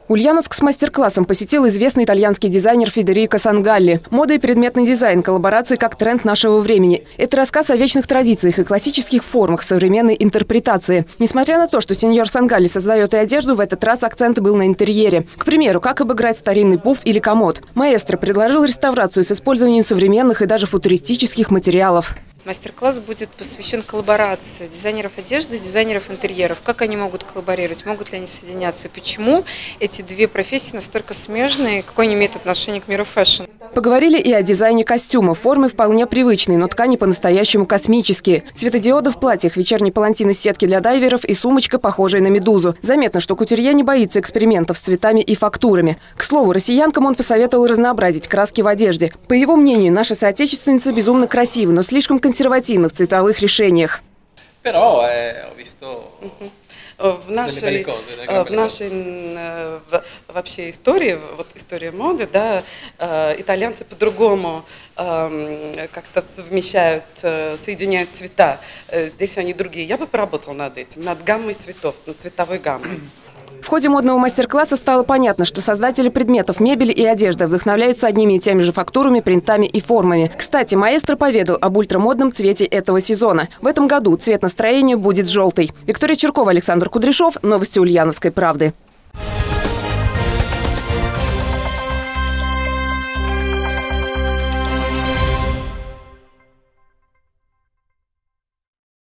Ульяновск с мастер-классом посетил известный итальянский дизайнер Федерико Сангалли. Мода и предметный дизайн, коллаборации как тренд нашего времени. Это рассказ о вечных традициях и классических формах современной интерпретации. Несмотря на то, что сеньор Сангалли создает и одежду, в этот раз акцент был на интерьере. К примеру, как обыграть старинный пуф или комод. Маэстро предложил реставрацию с использованием современных и даже футуристических материалов. Мастер-класс будет посвящен коллаборации дизайнеров одежды, дизайнеров интерьеров. Как они могут коллаборировать, могут ли они соединяться, почему эти две профессии настолько смежные, какое они имеют отношение к миру фэшн. Поговорили и о дизайне костюмов. Формы вполне привычные, но ткани по-настоящему космические. Светодиоды в платьях, вечерний палантин из сетки для дайверов и сумочка, похожая на медузу. Заметно, что кутюрье не боится экспериментов с цветами и фактурами. К слову, россиянкам он посоветовал разнообразить краски в одежде. По его мнению, наши соотечественницы безумно красивы, но слишком консервативны в цветовых решениях. В нашей вообще истории, вот история моды, да, итальянцы по-другому как-то совмещают, соединяют цвета. Здесь они другие. Я бы поработала над этим, над гаммой цветов, над цветовой гаммой. В ходе модного мастер-класса стало понятно, что создатели предметов мебели и одежды вдохновляются одними и теми же фактурами, принтами и формами. Кстати, маэстро поведал об ультрамодном цвете этого сезона. В этом году цвет настроения будет желтый. Виктория Чиркова, Александр Кудряшов. Новости Ульяновской правды.